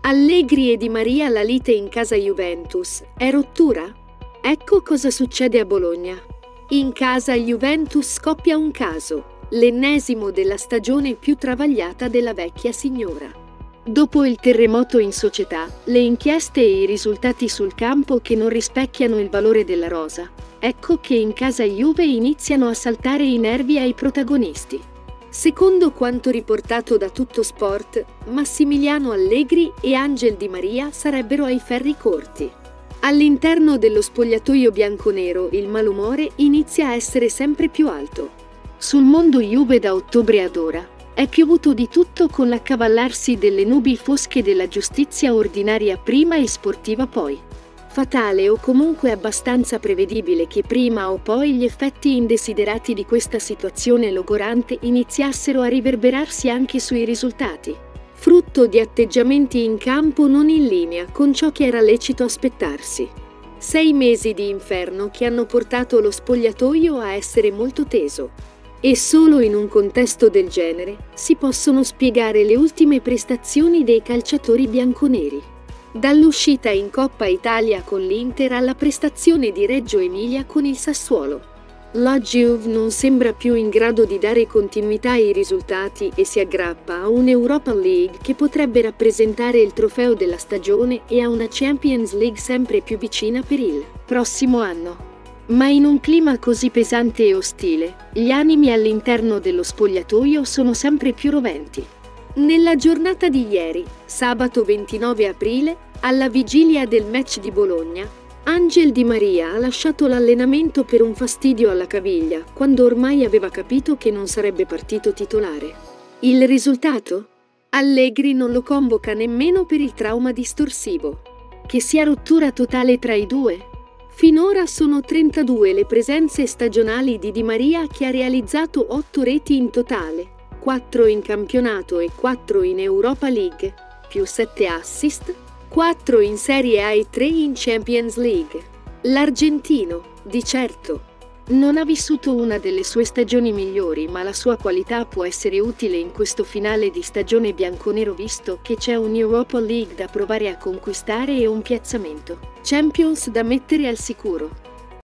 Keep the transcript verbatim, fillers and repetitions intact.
Allegri e Di Maria la lite in casa Juventus, è rottura? Ecco cosa succede a Bologna. In casa Juventus scoppia un caso, l'ennesimo della stagione più travagliata della vecchia signora. Dopo il terremoto in società, le inchieste e i risultati sul campo che non rispecchiano il valore della rosa, ecco che in casa Juve iniziano a saltare i nervi ai protagonisti. Secondo quanto riportato da Tuttosport, Massimiliano Allegri e Angel Di Maria sarebbero ai ferri corti. All'interno dello spogliatoio bianconero il malumore inizia a essere sempre più alto. Sul mondo Juve da ottobre ad ora è piovuto di tutto, con l'accavallarsi delle nubi fosche della giustizia ordinaria prima e sportiva poi. Fatale, o comunque abbastanza prevedibile, che prima o poi gli effetti indesiderati di questa situazione logorante iniziassero a riverberarsi anche sui risultati, frutto di atteggiamenti in campo non in linea con ciò che era lecito aspettarsi. Sei mesi di inferno che hanno portato lo spogliatoio a essere molto teso. E solo in un contesto del genere si possono spiegare le ultime prestazioni dei calciatori bianconeri. Dall'uscita in Coppa Italia con l'Inter alla prestazione di Reggio Emilia con il Sassuolo. La Juve non sembra più in grado di dare continuità ai risultati e si aggrappa a un'Europa League che potrebbe rappresentare il trofeo della stagione e a una Champions League sempre più vicina per il prossimo anno. Ma in un clima così pesante e ostile, gli animi all'interno dello spogliatoio sono sempre più roventi. Nella giornata di ieri, sabato ventinove aprile, alla vigilia del match di Bologna, Angel Di Maria ha lasciato l'allenamento per un fastidio alla caviglia, quando ormai aveva capito che non sarebbe partito titolare. Il risultato? Allegri non lo convoca nemmeno per il trauma distorsivo. Che sia rottura totale tra i due? Finora sono trentadue le presenze stagionali di Di Maria, che ha realizzato otto reti in totale, quattro in campionato e quattro in Europa League, più sette assist, quattro in Serie A e tre in Champions League. L'argentino, di certo, non ha vissuto una delle sue stagioni migliori, ma la sua qualità può essere utile in questo finale di stagione bianconero, visto che c'è un'Europa League da provare a conquistare e un piazzamento Champions da mettere al sicuro.